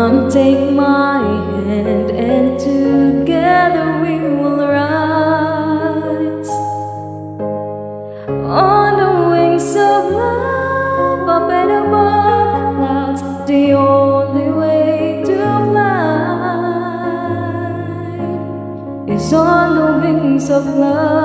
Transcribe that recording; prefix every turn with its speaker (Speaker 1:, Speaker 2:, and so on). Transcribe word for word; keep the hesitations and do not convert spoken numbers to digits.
Speaker 1: Come take my hand and together we will rise on the wings of love, up and above the clouds. The only way to fly is on the wings of love.